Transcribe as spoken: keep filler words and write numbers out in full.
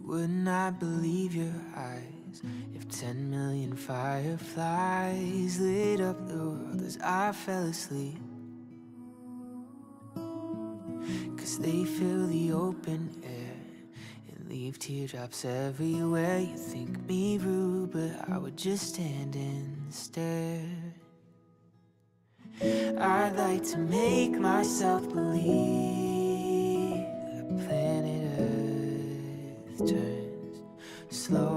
would not believe your eyes if ten million fireflies lit up the world as I fell asleep. Cause they fill the open air and leave teardrops everywhere. You think me rude, but I would just stand and stare. I'd like to make myself believe that planet Earth turns slow